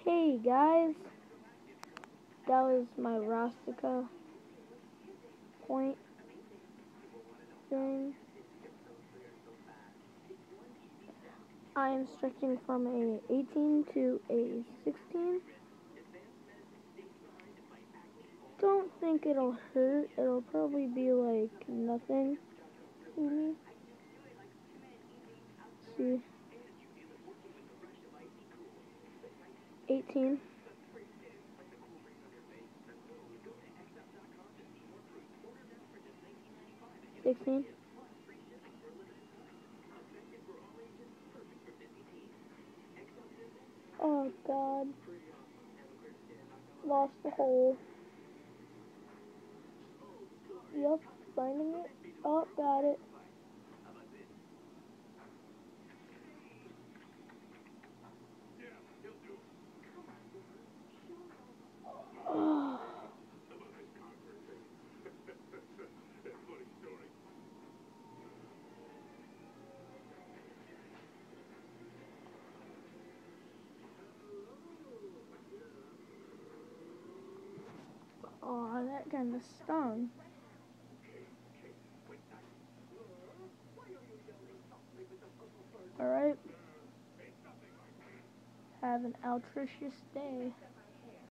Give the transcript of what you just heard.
Hey guys, that was my Rustica point thing. I am stretching from a 18 to a 16. Don't think it'll hurt. It'll probably be like nothing to me. Let's see. 18. 16. Oh god. Lost the hole. Yep, finding it. Oh, got it. Oh. Oh, that kind of stung. Alright. Have an outrageous day.